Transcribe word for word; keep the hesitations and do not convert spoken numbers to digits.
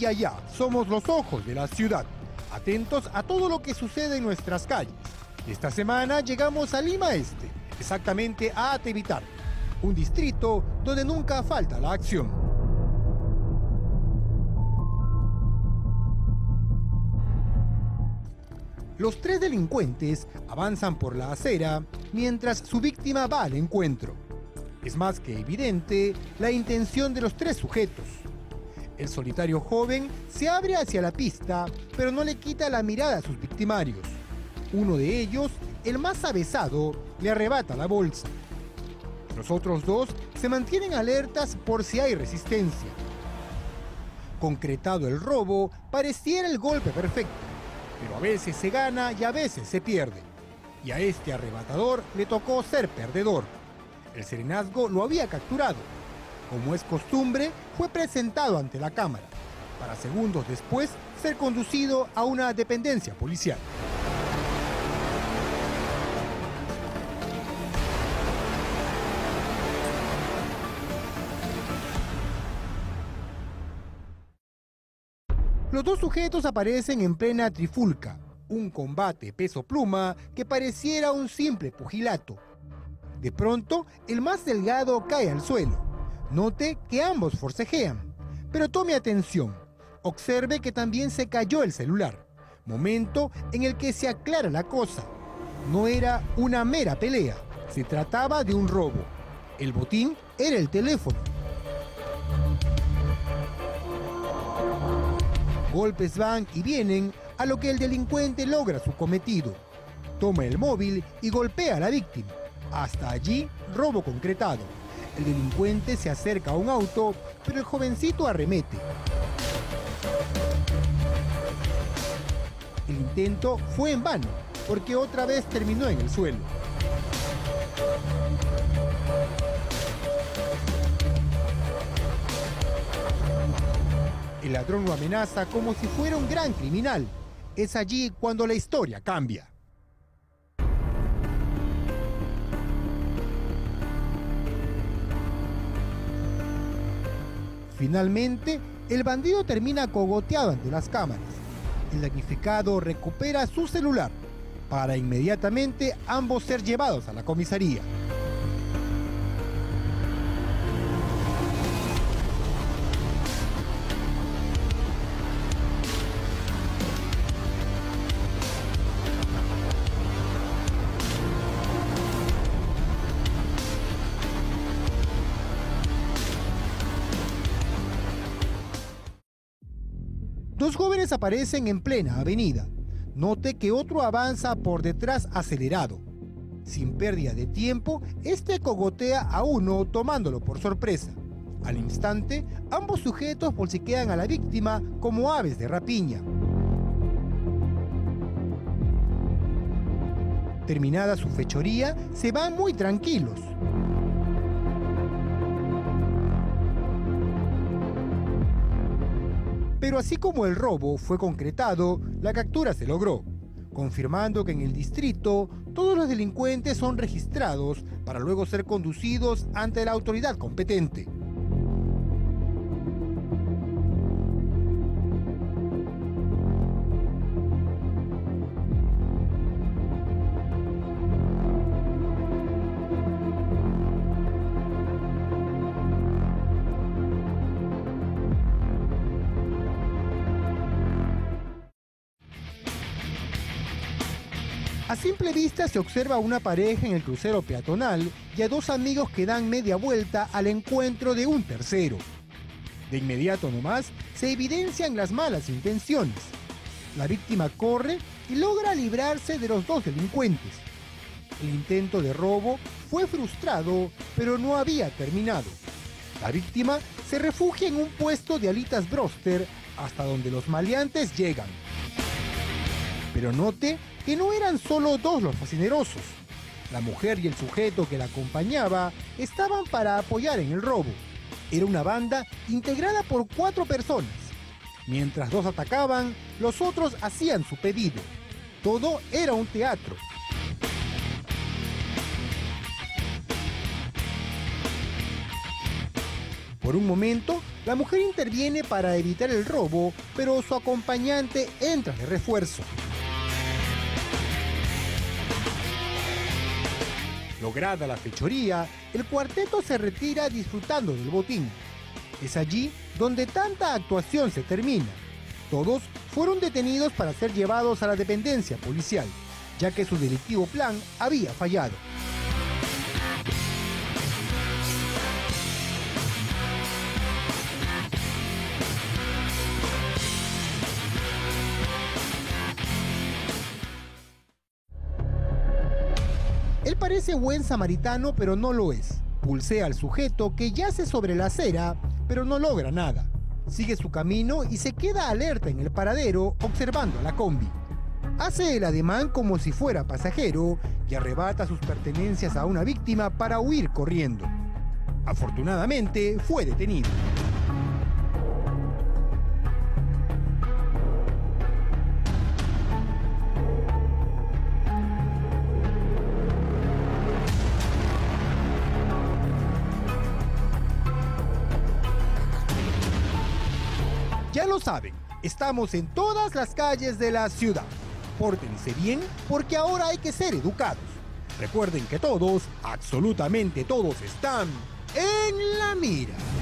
y allá somos los ojos de la ciudad, atentos a todo lo que sucede en nuestras calles. Esta semana llegamos a Lima Este, exactamente a Atevitar, un distrito donde nunca falta la acción. Los tres delincuentes avanzan por la acera mientras su víctima va al encuentro. Es más que evidente la intención de los tres sujetos. El solitario joven se abre hacia la pista, pero no le quita la mirada a sus victimarios. Uno de ellos, el más avesado, le arrebata la bolsa. Los otros dos se mantienen alertas por si hay resistencia. Concretado el robo, pareciera el golpe perfecto, pero a veces se gana y a veces se pierde. Y a este arrebatador le tocó ser perdedor. El serenazgo lo había capturado. Como es costumbre, fue presentado ante la cámara, para segundos después ser conducido a una dependencia policial. Los dos sujetos aparecen en plena trifulca, un combate peso pluma que pareciera un simple pugilato. De pronto, el más delgado cae al suelo. Note que ambos forcejean, pero tome atención. Observe que también se cayó el celular, momento en el que se aclara la cosa. No era una mera pelea, se trataba de un robo. El botín era el teléfono. Golpes van y vienen, a lo que el delincuente logra su cometido. Toma el móvil y golpea a la víctima. Hasta allí, robo concretado. El delincuente se acerca a un auto, pero el jovencito arremete. El intento fue en vano, porque otra vez terminó en el suelo. El ladrón lo amenaza como si fuera un gran criminal. Es allí cuando la historia cambia. Finalmente, el bandido termina cogoteado ante las cámaras. El damnificado recupera su celular, para inmediatamente ambos ser llevados a la comisaría. Dos jóvenes aparecen en plena avenida. Note que otro avanza por detrás acelerado. Sin pérdida de tiempo, este cogotea a uno tomándolo por sorpresa. Al instante, ambos sujetos bolsiquean a la víctima como aves de rapiña. Terminada su fechoría, se van muy tranquilos. Pero así como el robo fue concretado, la captura se logró, confirmando que en el distrito todos los delincuentes son registrados para luego ser conducidos ante la autoridad competente. A simple vista se observa una pareja en el crucero peatonal y a dos amigos que dan media vuelta al encuentro de un tercero. De inmediato nomás se evidencian las malas intenciones. La víctima corre y logra librarse de los dos delincuentes. El intento de robo fue frustrado, pero no había terminado. La víctima se refugia en un puesto de alitas broster hasta donde los maleantes llegan. Pero note que no eran solo dos los facinerosos. La mujer y el sujeto que la acompañaba estaban para apoyar en el robo. Era una banda integrada por cuatro personas. Mientras dos atacaban, los otros hacían su pedido. Todo era un teatro. Por un momento, La mujer interviene para evitar el robo, pero su acompañante entra de refuerzo. Lograda la fechoría, el cuarteto se retira disfrutando del botín. Es allí donde tanta actuación se termina. Todos fueron detenidos para ser llevados a la dependencia policial, ya que su delictivo plan había fallado. Él parece buen samaritano, pero no lo es. Pulsea al sujeto que yace sobre la acera, pero no logra nada. Sigue su camino y se queda alerta en el paradero observando a la combi. Hace el ademán como si fuera pasajero y arrebata sus pertenencias a una víctima para huir corriendo. Afortunadamente, fue detenido. Ya lo saben, estamos en todas las calles de la ciudad. Pórtense bien porque ahora hay que ser educados. Recuerden que todos, absolutamente todos, están en la mira.